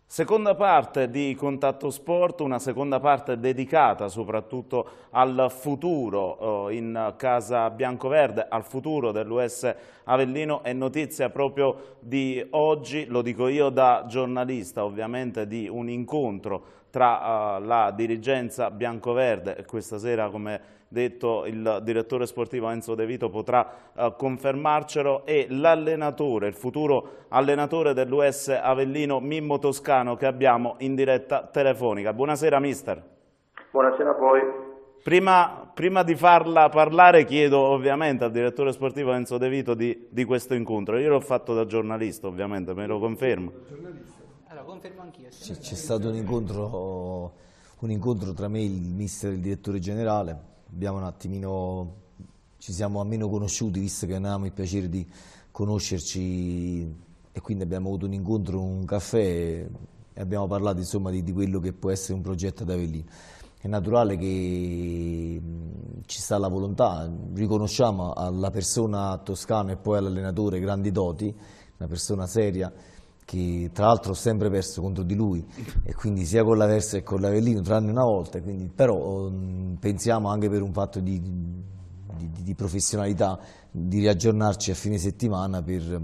Seconda parte di Contatto Sport, una seconda parte dedicata soprattutto al futuro in casa biancoverde, al futuro dell'US Avellino. È notizia proprio di oggi, lo dico io da giornalista ovviamente, di un incontro tra la dirigenza biancoverde e questa sera, come detto, il direttore sportivo Enzo De Vito potrà confermarcelo, e l'allenatore, il futuro allenatore dell'US Avellino, Mimmo Toscano, che abbiamo in diretta telefonica. Buonasera mister. Buonasera a voi. Prima di farla parlare chiedo ovviamente al direttore sportivo Enzo De Vito di questo incontro. Io l'ho fatto da giornalista, ovviamente, me lo confermo. Allora, confermo anch'io. C'è stato un incontro tra me e il mister e il direttore generale. Abbiamo un attimino, ci siamo almeno conosciuti, visto che non avevamo il piacere di conoscerci, e quindi abbiamo avuto un incontro, un caffè, e abbiamo parlato insomma di quello che può essere un progetto ad Avellino. È naturale che ci sta la volontà, riconosciamo alla persona Toscano e poi all'allenatore grandi doti, una persona seria, che tra l'altro ho sempre perso contro di lui, e quindi sia con l'Aversa che con l'Avellino, tranne una volta, quindi, però pensiamo anche per un fatto di professionalità di riaggiornarci a fine settimana per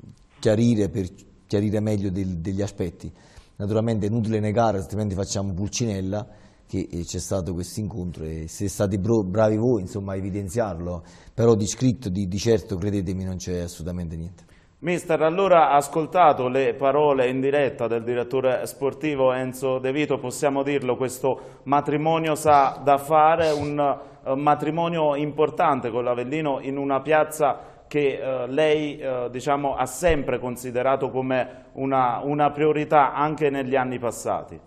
chiarire meglio degli aspetti. Naturalmente è inutile negare, altrimenti facciamo pulcinella, che c'è stato questo incontro e siete stati bravi voi insomma, a evidenziarlo, però di scritto, di certo, credetemi, non c'è assolutamente niente. Mister, allora, ascoltato le parole in diretta del direttore sportivo Enzo De Vito, possiamo dirlo, questo matrimonio sa da fare, un matrimonio importante con l'Avellino in una piazza che lei diciamo, ha sempre considerato come una priorità anche negli anni passati.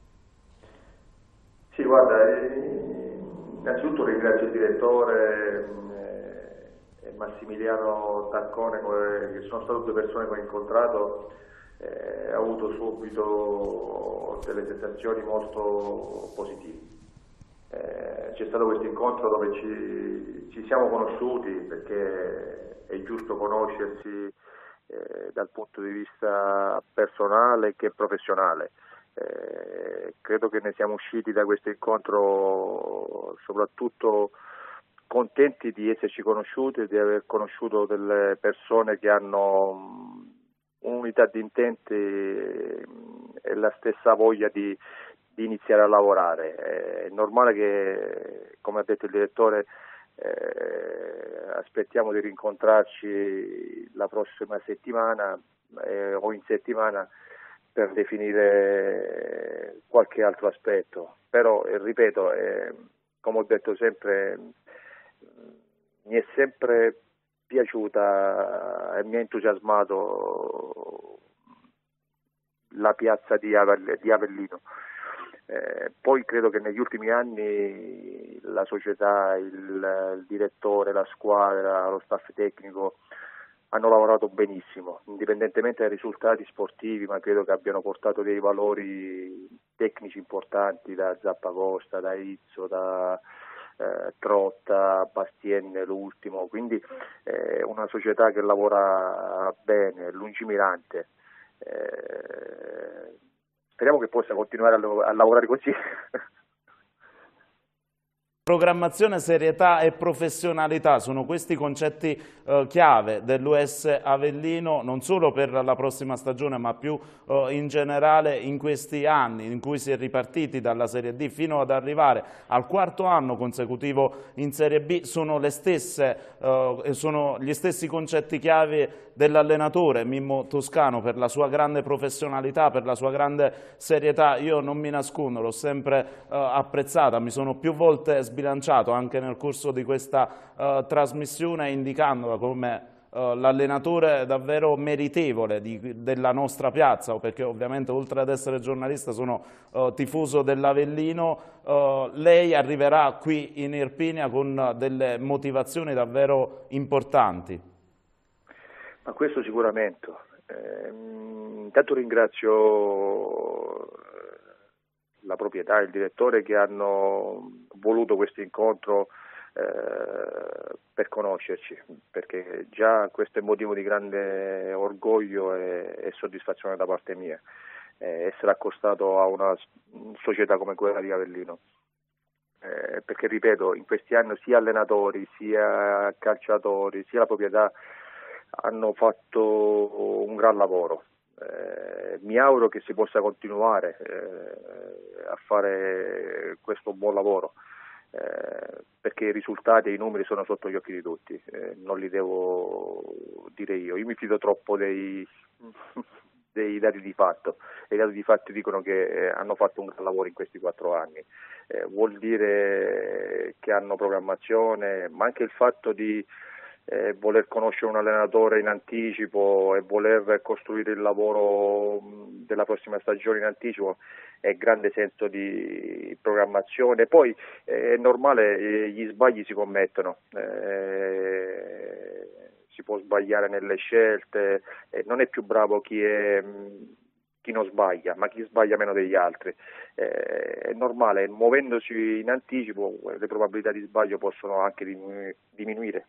Sì, guarda, innanzitutto ringrazio il direttore Massimiliano Taccone, che sono state due persone che ho incontrato. Ho avuto subito delle sensazioni molto positive. C'è stato questo incontro dove ci siamo conosciuti, perché è giusto conoscersi dal punto di vista personale che professionale. Credo che ne siamo usciti da questo incontro soprattutto contenti di esserci conosciuti e di aver conosciuto delle persone che hanno un'unità di intenti e la stessa voglia di iniziare a lavorare. È normale che, come ha detto il direttore, aspettiamo di rincontrarci la prossima settimana o in settimana per definire qualche altro aspetto. Però, ripeto, come ho detto sempre, mi è sempre piaciuta e mi ha entusiasmato la piazza di Avellino. Poi credo che negli ultimi anni la società, il direttore, la squadra, lo staff tecnico hanno lavorato benissimo, indipendentemente dai risultati sportivi, ma credo che abbiano portato dei valori tecnici importanti, da Zappacosta, da Izzo, da Trotta, Bastien l'ultimo, quindi una società che lavora bene, lungimirante. Speriamo che possa continuare a lavorare così. Programmazione, serietà e professionalità sono questi concetti chiave dell'US Avellino, non solo per la prossima stagione ma più in generale in questi anni in cui si è ripartiti dalla Serie D fino ad arrivare al quarto anno consecutivo in Serie B. Sono gli stessi concetti chiave dell'allenatore Mimmo Toscano, per la sua grande professionalità, per la sua grande serietà. Io non mi nascondo, l'ho sempre apprezzata, mi sono più volte sbilanciato anche nel corso di questa trasmissione indicandola come l'allenatore davvero meritevole della nostra piazza, perché ovviamente oltre ad essere giornalista sono tifoso dell'Avellino. Lei arriverà qui in Irpinia con delle motivazioni davvero importanti. Ma questo sicuramente. Intanto ringrazio la proprietà e il direttore che hanno voluto questo incontro per conoscerci, perché già questo è motivo di grande orgoglio e soddisfazione da parte mia. essere accostato a una società come quella di Avellino. Perché ripeto, in questi anni sia allenatori, sia calciatori, sia la proprietà hanno fatto un gran lavoro. Mi auguro che si possa continuare a fare questo buon lavoro, perché i risultati e i numeri sono sotto gli occhi di tutti, non li devo dire io. Io mi fido troppo dei dati di fatto, e i dati di fatto dicono che hanno fatto un gran lavoro in questi 4 anni. Vuol dire che hanno programmazione, ma anche il fatto di voler conoscere un allenatore in anticipo e voler costruire il lavoro della prossima stagione in anticipo è grande senso di programmazione. Poi è normale, gli sbagli si commettono, si può sbagliare nelle scelte, non è più bravo chi non sbaglia, ma chi sbaglia meno degli altri. È normale, muovendosi in anticipo le probabilità di sbaglio possono anche diminuire.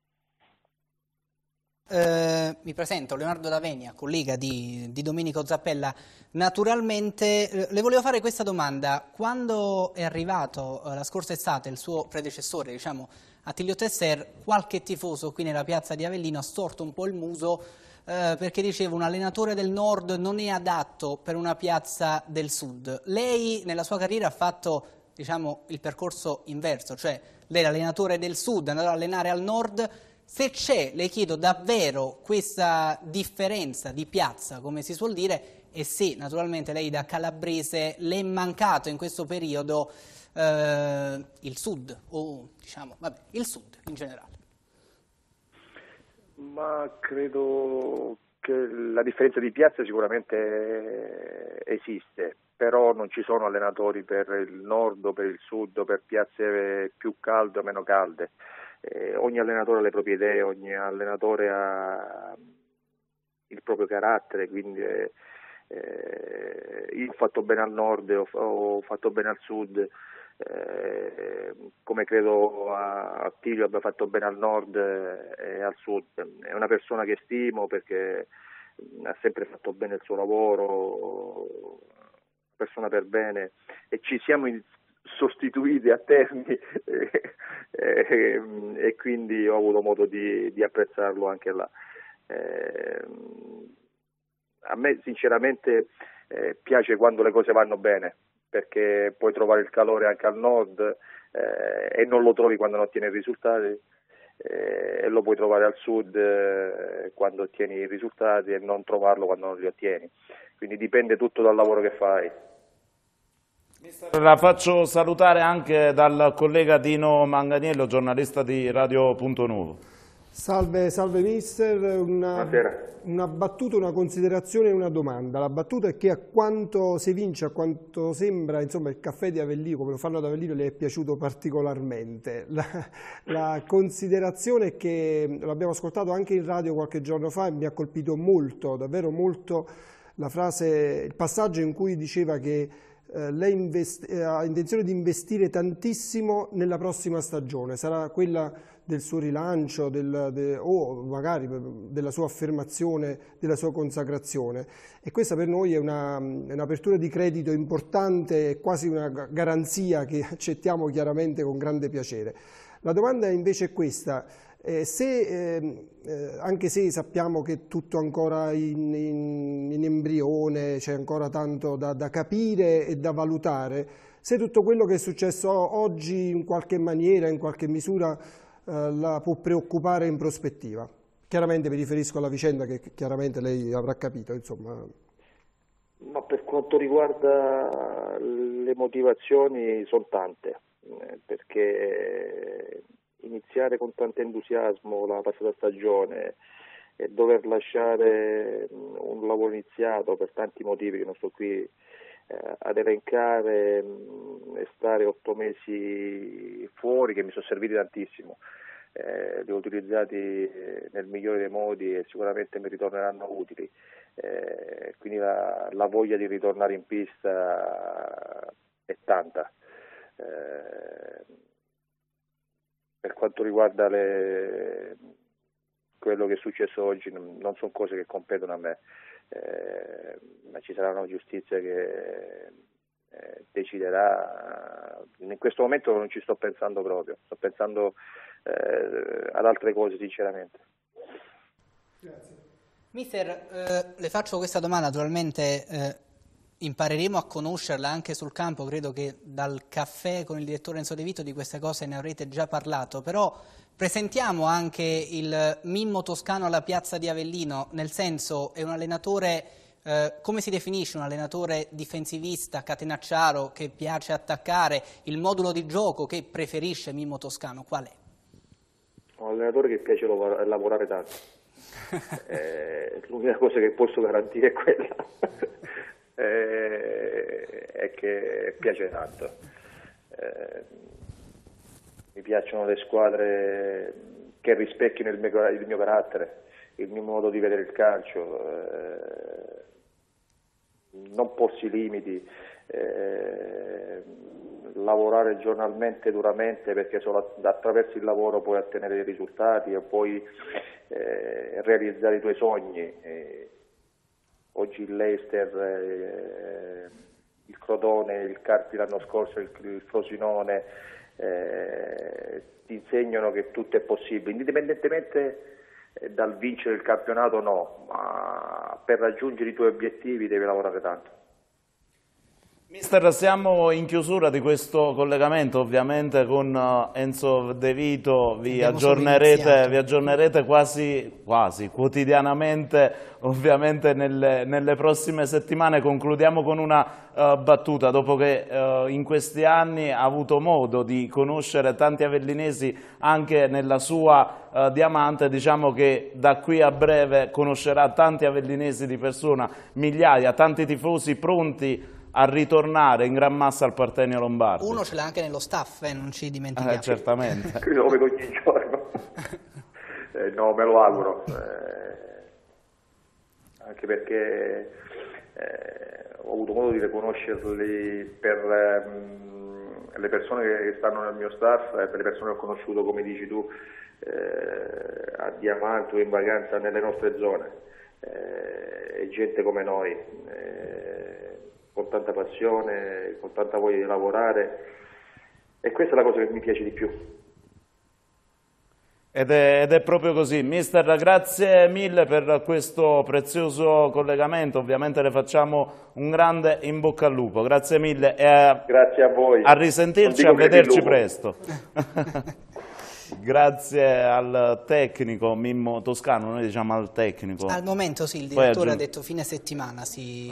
Mi presento, Leonardo Lavenia, collega di Domenico Zappella. Naturalmente le volevo fare questa domanda: quando è arrivato la scorsa estate il suo predecessore, diciamo, Attilio Tesser, qualche tifoso qui nella piazza di Avellino ha storto un po' il muso perché diceva un allenatore del nord non è adatto per una piazza del sud. Lei nella sua carriera ha fatto, diciamo, il percorso inverso, cioè lei è allenatore del sud, è andato ad allenare al nord. Se c'è, le chiedo davvero questa differenza di piazza, come si suol dire, e se naturalmente lei da calabrese le è mancato in questo periodo il sud, o diciamo, vabbè, il sud in generale. Ma credo che la differenza di piazza sicuramente esiste, però non ci sono allenatori per il nord o per il sud o per piazze più calde o meno calde. Ogni allenatore ha le proprie idee, ogni allenatore ha il proprio carattere, quindi io ho fatto bene al nord, ho fatto bene al sud, come credo Attilio abbia fatto bene al nord e al sud. È una persona che stimo perché ha sempre fatto bene il suo lavoro, persona per bene, e ci siamo sostituiti a Terni e quindi ho avuto modo di apprezzarlo anche là. A me sinceramente piace quando le cose vanno bene, perché puoi trovare il calore anche al nord e non lo trovi quando non ottieni i risultati, e lo puoi trovare al sud quando ottieni i risultati e non trovarlo quando non li ottieni. Quindi dipende tutto dal lavoro che fai. La faccio salutare anche dal collega Dino Manganiello, giornalista di Radio Punto Nuovo. Salve mister, una battuta, una considerazione e una domanda. La battuta è che a quanto si vince, a quanto sembra, insomma, il caffè di Avellino, come lo fanno ad Avellino, le è piaciuto particolarmente. La considerazione è che l'abbiamo ascoltato anche in radio qualche giorno fa e mi ha colpito molto, davvero molto, la frase, il passaggio in cui diceva che lei ha intenzione di investire tantissimo nella prossima stagione, sarà quella del suo rilancio o magari della sua affermazione, della sua consacrazione, e questa per noi è un'apertura di credito importante, è quasi una garanzia che accettiamo chiaramente con grande piacere. La domanda invece è questa: anche se sappiamo che è tutto ancora in embrione, c'è ancora tanto da capire e da valutare, se tutto quello che è successo oggi in qualche maniera, in qualche misura, la può preoccupare in prospettiva. Chiaramente mi riferisco alla vicenda che chiaramente lei avrà capito, insomma. Ma per quanto riguarda le motivazioni sono tante, perché iniziare con tanto entusiasmo la passata stagione e dover lasciare un lavoro iniziato per tanti motivi che non sto qui ad elencare, e stare 8 mesi fuori, che mi sono serviti tantissimo, li ho utilizzati nel migliore dei modi e sicuramente mi ritorneranno utili, quindi la voglia di ritornare in pista è tanta. Per quanto riguarda quello che è successo oggi, non sono cose che competono a me. ma ci sarà una giustizia che deciderà. In questo momento non ci sto pensando proprio, sto pensando ad altre cose sinceramente. Grazie. Mister, le faccio questa domanda, naturalmente impareremo a conoscerla anche sul campo, credo che dal caffè con il direttore Enzo De Vito di queste cose ne avrete già parlato, però presentiamo anche il Mimmo Toscano alla piazza di Avellino, nel senso è un allenatore, come si definisce un allenatore difensivista, catenacciaro, che piace attaccare, il modulo di gioco che preferisce Mimmo Toscano, qual è? Un allenatore che piace lavorare tanto, l'unica cosa che posso garantire è quella. È che piace tanto. Mi piacciono le squadre che rispecchiano il mio carattere, il mio modo di vedere il calcio, non porsi limiti, lavorare giornalmente duramente, perché solo attraverso il lavoro puoi ottenere dei risultati e puoi realizzare i tuoi sogni. Oggi il Leicester, il Crotone, il Carpi l'anno scorso, il Frosinone ti insegnano che tutto è possibile, indipendentemente dal vincere il campionato ma per raggiungere i tuoi obiettivi devi lavorare tanto. Mister, siamo in chiusura di questo collegamento, ovviamente con Enzo De Vito vi aggiornerete quasi quotidianamente, ovviamente nelle prossime settimane. Concludiamo con una battuta, dopo che in questi anni ha avuto modo di conoscere tanti avellinesi anche nella sua Diamante, diciamo che da qui a breve conoscerà tanti avellinesi di persona, migliaia, tanti tifosi pronti a ritornare in gran massa al Partenio Lombardo. Uno ce l'ha anche nello staff, non ci dimentichiamo. Certamente. Lo vedo ogni giorno. No, me lo auguro. Anche perché ho avuto modo di riconoscerli per le persone che stanno nel mio staff e per le persone che ho conosciuto, come dici tu, a Diamante o in vacanza nelle nostre zone. È gente come noi. Con tanta passione, con tanta voglia di lavorare, e questa è la cosa che mi piace di più. Ed è proprio così. Mister, grazie mille per questo prezioso collegamento, ovviamente le facciamo un grande in bocca al lupo, grazie mille e grazie a voi. A risentirci, a vederci presto. Grazie al tecnico Mimmo Toscano, noi diciamo al tecnico. Al momento sì, il direttore ha detto fine settimana,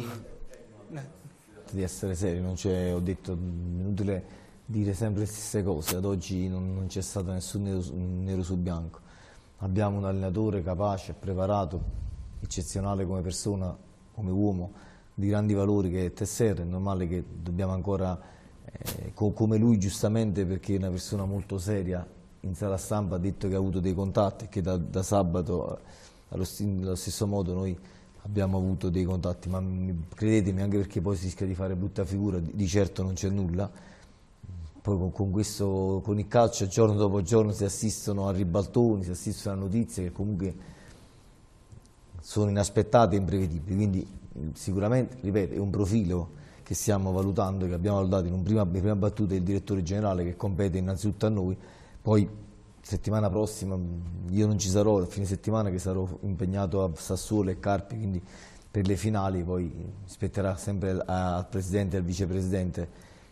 di essere seri, ho detto inutile dire sempre le stesse cose, ad oggi non c'è stato nessun nero su bianco. Abbiamo un allenatore capace, preparato, eccezionale come persona, come uomo, di grandi valori che è Tesser. È normale che dobbiamo ancora, come lui giustamente, perché è una persona molto seria, in sala stampa ha detto che ha avuto dei contatti e che da sabato allo stesso modo noi abbiamo avuto dei contatti, ma credetemi, anche perché poi si rischia di fare brutta figura, di certo non c'è nulla. Poi con il calcio giorno dopo giorno si assistono a ribaltoni, si assistono a notizie che comunque sono inaspettate e imprevedibili, quindi sicuramente, ripeto, è un profilo che stiamo valutando, che abbiamo valutato in prima battuta il direttore generale, che compete innanzitutto a noi. Poi settimana prossima io non ci sarò, a fine settimana che sarò impegnato a Sassuolo e Carpi, quindi per le finali poi spetterà sempre al presidente e al vicepresidente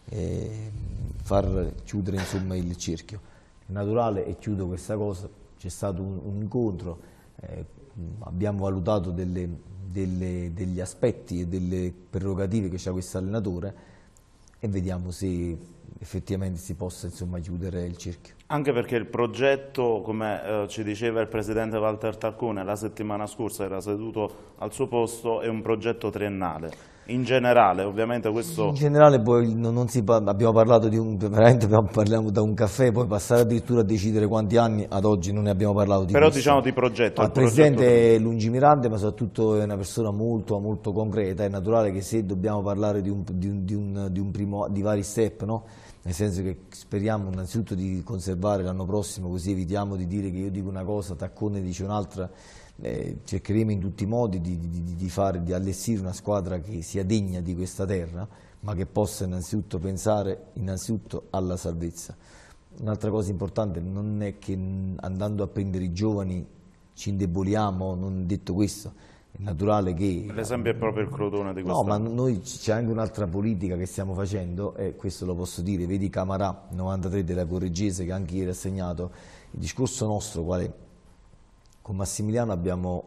far chiudere insomma il cerchio. È naturale, e chiudo questa cosa, c'è stato un incontro, abbiamo valutato degli aspetti e delle prerogative che ha questo allenatore e vediamo se effettivamente si possa insomma chiudere il cerchio. Anche perché il progetto, come ci diceva il presidente Walter Tarcone la settimana scorsa, era seduto al suo posto, è un progetto triennale. In generale, ovviamente questo... In generale poi abbiamo parlato veramente parliamo da un caffè, poi passare addirittura a decidere quanti anni, ad oggi non ne abbiamo parlato di Però questo. diciamo di progetto. Il presidente è lungimirante, ma soprattutto è una persona molto, molto concreta. È naturale che se dobbiamo parlare di vari step, no? nel senso che speriamo innanzitutto di conservare l'anno prossimo, così evitiamo di dire che io dico una cosa, Taccone dice un'altra. Cercheremo in tutti i modi di allestire una squadra che sia degna di questa terra, ma che possa innanzitutto pensare alla salvezza. Un'altra cosa importante non è che andando a prendere i giovani ci indeboliamo, non detto questo, è naturale che... L'esempio è proprio il Crotone di quest'anno. No, ma noi c'è anche un'altra politica che stiamo facendo, e questo lo posso dire, vedi Camarà, 93 della Correggese, che anche ieri ha segnato. Il discorso nostro qual è? Con Massimiliano abbiamo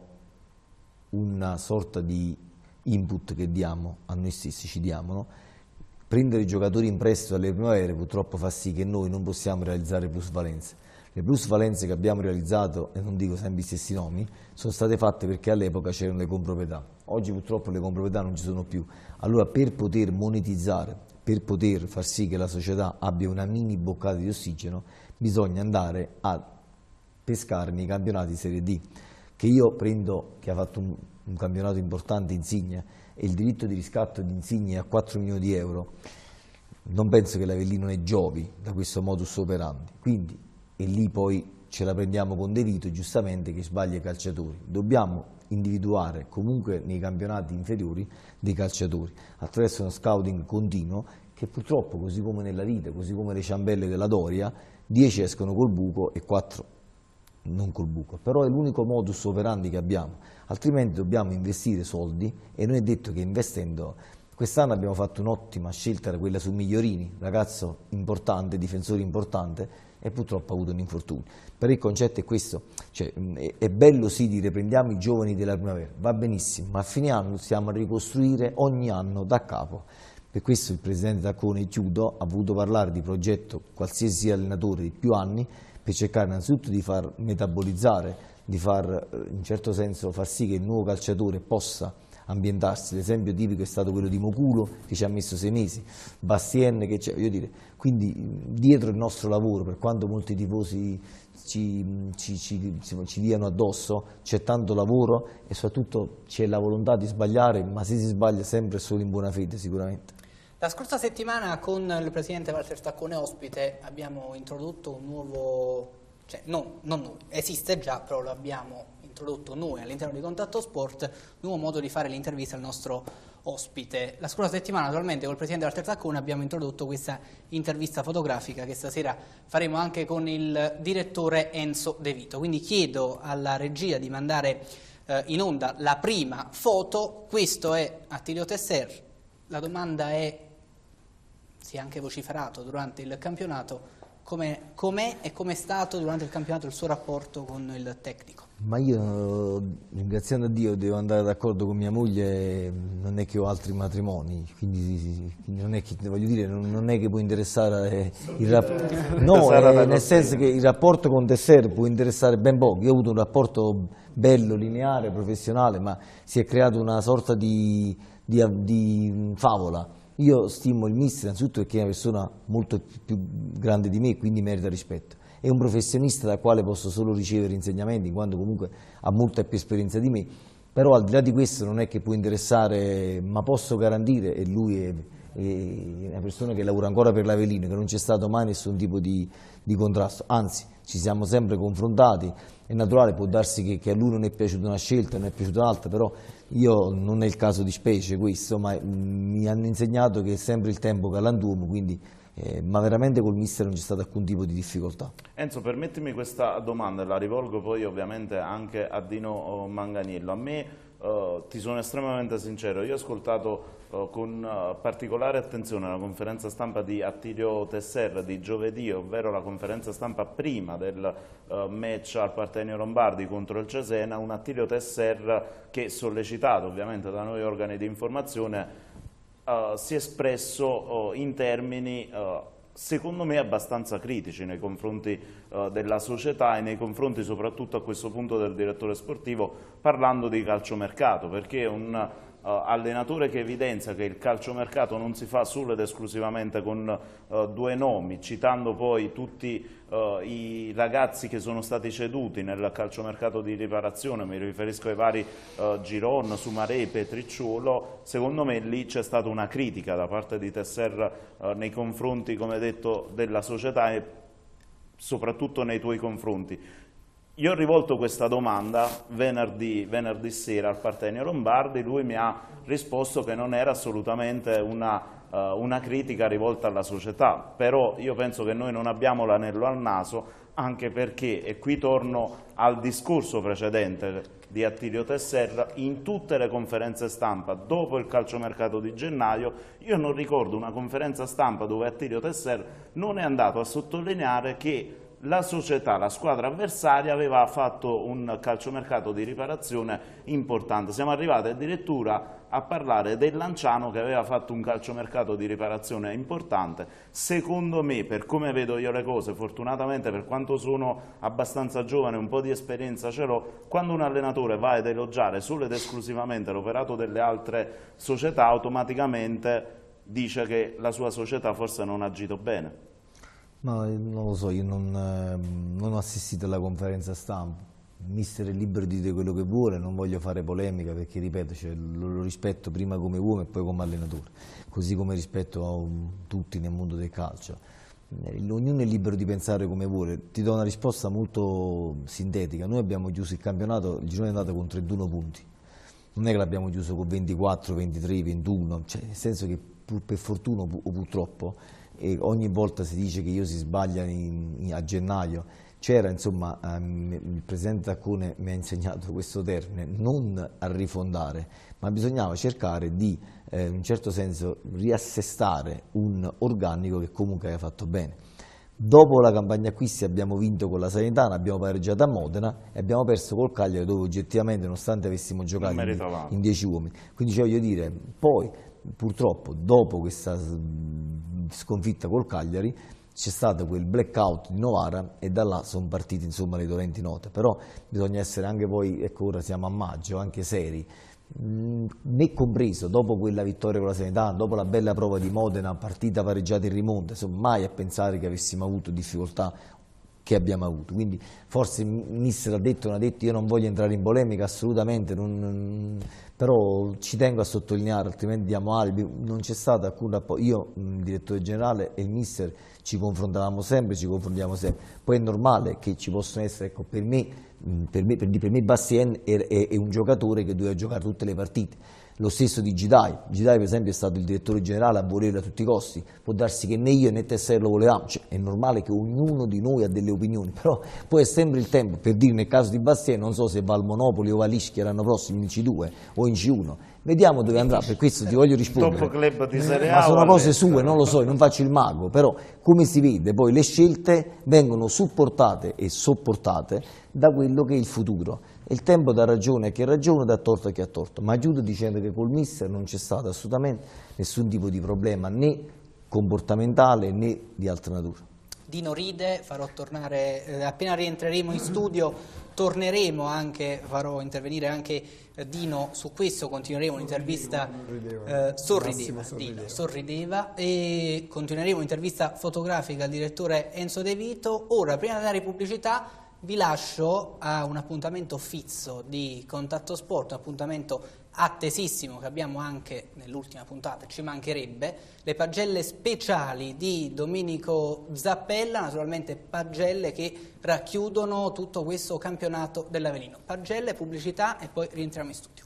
una sorta di input che diamo a noi stessi, ci diamo, no? Prendere i giocatori in prestito alle primavere purtroppo fa sì che noi non possiamo realizzare plusvalenze. Le plusvalenze che abbiamo realizzato, e non dico sempre gli stessi nomi, sono state fatte perché all'epoca c'erano le comproprietà. Oggi purtroppo le comproprietà non ci sono più. Allora per poter monetizzare, per poter far sì che la società abbia una mini boccata di ossigeno, bisogna andare a pescare nei campionati Serie D, che io prendo, che ha fatto un campionato importante Insigne, e il diritto di riscatto di Insigne a 4 milioni di euro. Non penso che l'Avellino ne giovi da questo modus operandi, quindi, e lì poi ce la prendiamo con De Vito, giustamente, che sbaglia i calciatori. Dobbiamo individuare comunque nei campionati inferiori dei calciatori, attraverso uno scouting continuo, che purtroppo, così come nella vita, così come le ciambelle della Doria, 10 escono col buco e 4 non col buco, però è l'unico modus operandi che abbiamo, altrimenti dobbiamo investire soldi, e noi è detto che investendo, quest'anno abbiamo fatto un'ottima scelta, quella su Migliorini, ragazzo importante, difensore importante, e purtroppo ha avuto un infortunio. Però il concetto è questo, cioè, è bello sì dire prendiamo i giovani della primavera, va benissimo, ma a fine anno stiamo a ricostruire ogni anno da capo. Per questo il presidente Taccone, chiudo, ha voluto parlare di progetto qualsiasi allenatore di più anni, per cercare innanzitutto di far metabolizzare, di far in un certo senso far sì che il nuovo calciatore possa ambientarsi. L'esempio tipico è stato quello di Moculo, che ci ha messo 6 mesi, Bastien, che c'è, voglio dire, quindi dietro il nostro lavoro, per quanto molti tifosi ci diano addosso, c'è tanto lavoro e soprattutto c'è la volontà di sbagliare, ma se si sbaglia sempre solo in buona fede sicuramente. La scorsa settimana con il presidente Walter Taccone ospite abbiamo introdotto un nuovo, cioè non noi, esiste già, però lo abbiamo introdotto noi all'interno di Contatto Sport, un nuovo modo di fare l'intervista al nostro ospite. La scorsa settimana naturalmente con il presidente Walter Taccone abbiamo introdotto questa intervista fotografica che stasera faremo anche con il direttore Enzo De Vito, quindi chiedo alla regia di mandare in onda la prima foto. Questo è Attilio Tesser, la domanda è: si è anche vociferato durante il campionato, com'è e com'è stato durante il campionato il suo rapporto con il tecnico? Ma io, ringraziando a Dio, devo andare d'accordo con mia moglie, non è che ho altri matrimoni, quindi non è che, voglio dire, non è che può interessare il rapporto, no, nel senso che il rapporto con Tesser può interessare ben poco. Io ho avuto un rapporto bello, lineare, professionale, ma si è creata una sorta di favola. Io stimo il mister innanzitutto perché è una persona molto più grande di me, quindi merita rispetto. È un professionista dal quale posso solo ricevere insegnamenti, in quanto comunque ha molta più esperienza di me, però al di là di questo non è che può interessare, ma posso garantire, e lui è una persona che lavora ancora per l'Avellino, che non c'è stato mai nessun tipo di contrasto, anzi ci siamo sempre confrontati. È naturale, può darsi che a lui non è piaciuta una scelta, non è piaciuta un'altra, però io non è il caso di specie questo, ma mi hanno insegnato che è sempre il tempo galantuomo, quindi ma veramente col mister non c'è stato alcun tipo di difficoltà. Enzo, permettimi questa domanda, la rivolgo poi ovviamente anche a Dino Manganiello. A me, ti sono estremamente sincero, io ho ascoltato con particolare attenzione la conferenza stampa di Attilio Tesser di giovedì, ovvero la conferenza stampa prima del match al Partenio Lombardi contro il Cesena, un Attilio Tesser che, sollecitato ovviamente da noi organi di informazione, si è espresso in termini secondo me abbastanza critici nei confronti della società e nei confronti soprattutto a questo punto del direttore sportivo, parlando di calciomercato, perché un allenatore che evidenzia che il calciomercato non si fa solo ed esclusivamente con due nomi, citando poi tutti i ragazzi che sono stati ceduti nel calciomercato di riparazione, mi riferisco ai vari Giron, Sumaré, Petricciuolo. Secondo me lì c'è stata una critica da parte di Tesser nei confronti, come detto, della società e soprattutto nei tuoi confronti. Io ho rivolto questa domanda venerdì sera al Partenio Lombardi, lui mi ha risposto che non era assolutamente una critica rivolta alla società, però io penso che noi non abbiamo l'anello al naso, anche perché, e qui torno al discorso precedente di Attilio Tesser, in tutte le conferenze stampa dopo il calciomercato di gennaio, io non ricordo una conferenza stampa dove Attilio Tesser non è andato a sottolineare che la società, la squadra avversaria aveva fatto un calciomercato di riparazione importante. Siamo arrivati addirittura a parlare del Lanciano che aveva fatto un calciomercato di riparazione importante. Secondo me, per come vedo io le cose, fortunatamente per quanto sono abbastanza giovane, un po' di esperienza ce l'ho, quando un allenatore va ad elogiare solo ed esclusivamente l'operato delle altre società, automaticamente dice che la sua società forse non ha agito bene. No, non lo so, io non ho assistito alla conferenza stampa. Il mister è libero di dire quello che vuole, non voglio fare polemica perché, ripeto, cioè, lo rispetto prima come uomo e poi come allenatore, così come rispetto a tutti nel mondo del calcio. Ognuno è libero di pensare come vuole. Ti do una risposta molto sintetica. Noi abbiamo chiuso il campionato, il girone è andato con 31 punti. Non è che l'abbiamo chiuso con 24, 23, 21, cioè, nel senso che per fortuna o purtroppo, e ogni volta si dice che io si sbaglia a gennaio, c'era, insomma, il presidente Taccone mi ha insegnato questo termine, non a rifondare, ma bisognava cercare di, in un certo senso, riassestare un organico che comunque aveva fatto bene. Dopo la campagna acquisti abbiamo vinto con la Salernitana, abbiamo pareggiato a Modena e abbiamo perso col Cagliari, dove oggettivamente, nonostante avessimo giocato in 10 uomini. Quindi, cioè, voglio dire, poi purtroppo dopo questa sconfitta col Cagliari c'è stato quel blackout di Novara e da là sono partite, insomma, le dolenti note. Però bisogna essere anche poi, ecco, ora siamo a maggio, anche seri, me compreso, dopo quella vittoria con la Salernitana, dopo la bella prova di Modena, partita pareggiata in rimonta, insomma, mai a pensare che avessimo avuto difficoltà che abbiamo avuto. Quindi forse il mister ha detto, non ha detto, io non voglio entrare in polemica assolutamente, però ci tengo a sottolineare, altrimenti diamo alibi, non c'è stato alcun rapporto. Io, il direttore generale e il mister ci confrontavamo sempre, ci confrontiamo sempre. Poi è normale che ci possono essere, ecco, per me Bastien è un giocatore che doveva giocare tutte le partite. Lo stesso di Gidai. Gidai, per esempio, è stato il direttore generale a volerlo a tutti i costi. Può darsi che né io né Tesser lo volevamo, cioè, è normale che ognuno di noi ha delle opinioni, però poi è sempre il tempo per dire, nel caso di Bastien, non so se va al Monopoli o va all'Ischia l'anno prossimo in C2 o in C1, vediamo dove andrà, per questo ti voglio rispondere. Top club di Serie A, ma sono cose sue, non lo so, non faccio il mago, però come si vede poi le scelte vengono supportate e sopportate da quello che è il futuro. Il tempo dà ragione a chi ha ragione, dà torto a chi ha torto, ma chiudo dicendo che col mister non c'è stato assolutamente nessun tipo di problema né comportamentale né di altra natura. Dino ride, farò tornare, appena rientreremo in studio torneremo anche, farò intervenire anche Dino su questo, continueremo l'intervista, sorrideva e continueremo l'intervista fotografica al direttore Enzo De Vito. Ora, prima di andare in pubblicità, vi lascio a un appuntamento fisso di Contatto Sport, un appuntamento attesissimo che abbiamo anche nell'ultima puntata, ci mancherebbe, le pagelle speciali di Domenico Zappella, naturalmente pagelle che racchiudono tutto questo campionato dell'Avellino. Pagelle, pubblicità e poi rientriamo in studio.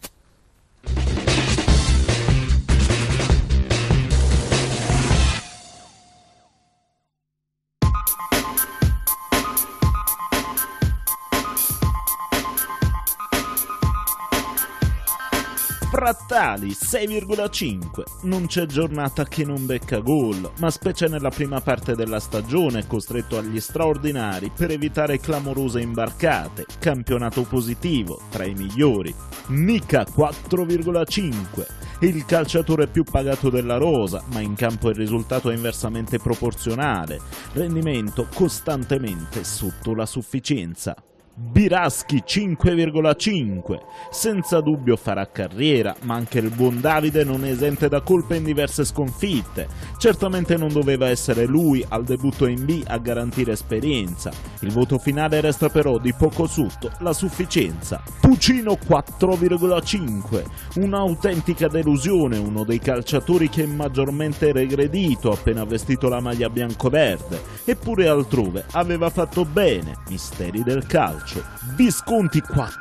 Frattali 6,5. Non c'è giornata che non becca gol, ma specie nella prima parte della stagione è costretto agli straordinari per evitare clamorose imbarcate. Campionato positivo, tra i migliori. Nica 4,5. Il calciatore più pagato della rosa, ma in campo il risultato è inversamente proporzionale. Rendimento costantemente sotto la sufficienza. Biraschi 5,5, senza dubbio farà carriera, ma anche il buon Davide non è esente da colpe in diverse sconfitte. Certamente non doveva essere lui al debutto in B a garantire esperienza. Il voto finale resta però di poco sotto la sufficienza. Pucino 4,5, un'autentica delusione, uno dei calciatori che è maggiormente regredito appena vestito la maglia biancoverde, eppure altrove aveva fatto bene, misteri del calcio. Visconti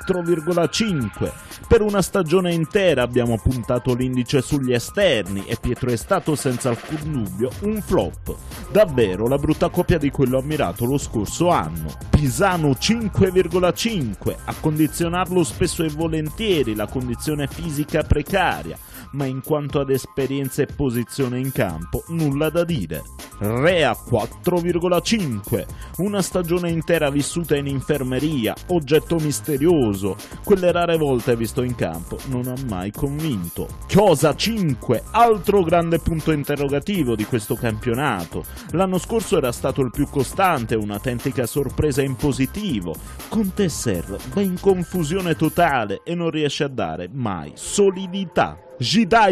4,5. Per una stagione intera abbiamo puntato l'indice sugli esterni e Pietro è stato senza alcun dubbio un flop. Davvero la brutta copia di quello ammirato lo scorso anno. Pisano 5,5. A condizionarlo spesso e volentieri la condizione fisica precaria, ma in quanto ad esperienza e posizione in campo nulla da dire. Rea 4,5, una stagione intera vissuta in infermeria, oggetto misterioso, quelle rare volte visto in campo non ha mai convinto. Chiosa 5, altro grande punto interrogativo di questo campionato. L'anno scorso era stato il più costante, un'autentica sorpresa in positivo. Con Tesser va in confusione totale e non riesce a dare mai solidità. Gidai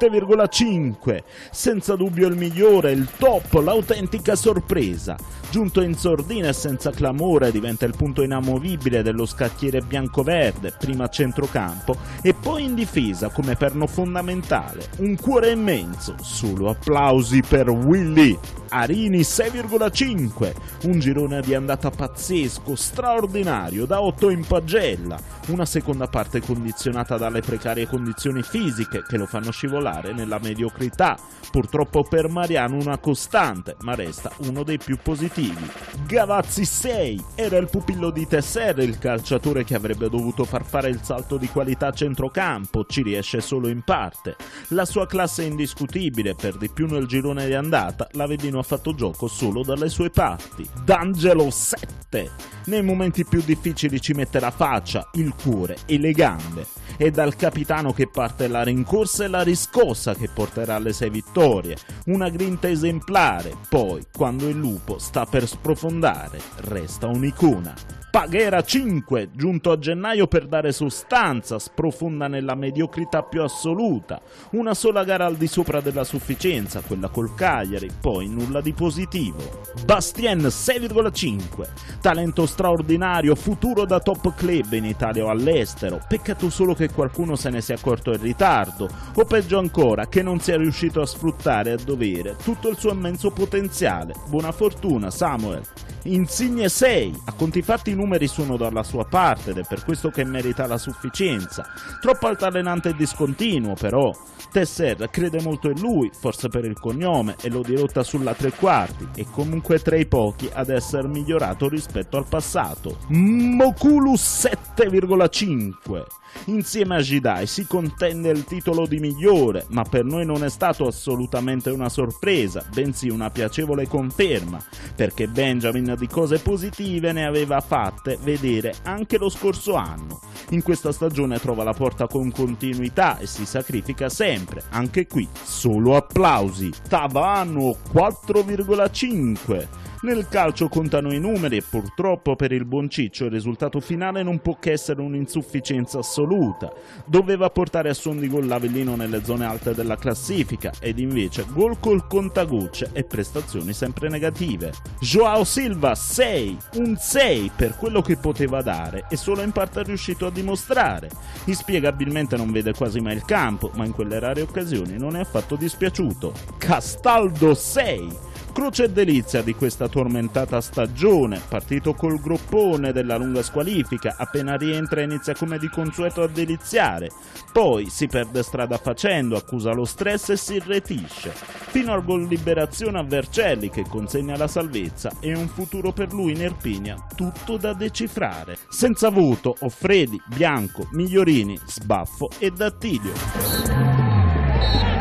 7,5, senza dubbio il migliore, il top, l'autentica sorpresa. Giunto in sordina e senza clamore diventa il punto inamovibile dello scacchiere biancoverde, prima a centrocampo e poi in difesa come perno fondamentale. Un cuore immenso, solo applausi per Willy. Arini 6,5, un girone di andata pazzesco, straordinario, da 8 in pagella. Una seconda parte condizionata dalle precarie condizioni fisiche che lo fanno scivolare nella mediocrità. Purtroppo per Mariano una costante, ma resta uno dei più positivi. Gavazzi 6, era il pupillo di Tesser, il calciatore che avrebbe dovuto far fare il salto di qualità a centrocampo, ci riesce solo in parte. La sua classe è indiscutibile, per di più nel girone di andata l'Avellino ha fatto gioco solo dalle sue parti. D'Angelo 7, nei momenti più difficili ci mette la faccia, il cuore e le gambe. È dal capitano che parte la rincorsa e la riscossa che porterà alle 6 vittorie, una grinta esemplare, poi quando il lupo sta per sprofondare resta un'icona. Paghera 5, giunto a gennaio per dare sostanza, sprofonda nella mediocrità più assoluta. Una sola gara al di sopra della sufficienza, quella col Cagliari, poi nulla di positivo. Bastien 6,5, talento straordinario, futuro da top club in Italia o all'estero. Peccato solo che qualcuno se ne sia accorto in ritardo, o peggio ancora che non sia riuscito a sfruttare a dovere tutto il suo immenso potenziale. Buona fortuna Samuel. Insigne 6, a conti fatti i numeri sono dalla sua parte ed è per questo che merita la sufficienza. Troppo altalenante e discontinuo però. Tesser crede molto in lui, forse per il cognome, e lo dirotta sulla tre quarti, e comunque tra i pochi ad essere migliorato rispetto al passato. Mokulus 7,5. Insieme a Gidai si contende il titolo di migliore, ma per noi non è stato assolutamente una sorpresa, bensì una piacevole conferma, perché Benjamin di cose positive ne aveva fatte vedere anche lo scorso anno. In questa stagione trova la porta con continuità e si sacrifica sempre, anche qui solo applausi. Tavano 4,5. Nel calcio contano i numeri e purtroppo per il buon Ciccio il risultato finale non può che essere un'insufficienza assoluta. Doveva portare a suon di gol l'Avellino nelle zone alte della classifica ed invece gol col contagocce e prestazioni sempre negative. Joao Silva 6, un 6 per quello che poteva dare e solo in parte è riuscito a dimostrare. Inspiegabilmente non vede quasi mai il campo, ma in quelle rare occasioni non è affatto dispiaciuto. Castaldo 6. Croce e delizia di questa tormentata stagione, partito col groppone della lunga squalifica, appena rientra inizia come di consueto a deliziare, poi si perde strada facendo, accusa lo stress e si irretisce, fino al gol liberazione a Vercelli che consegna la salvezza e un futuro per lui in Irpinia tutto da decifrare. Senza voto Offredi, Bianco, Migliorini, Sbaffo e Dattilio.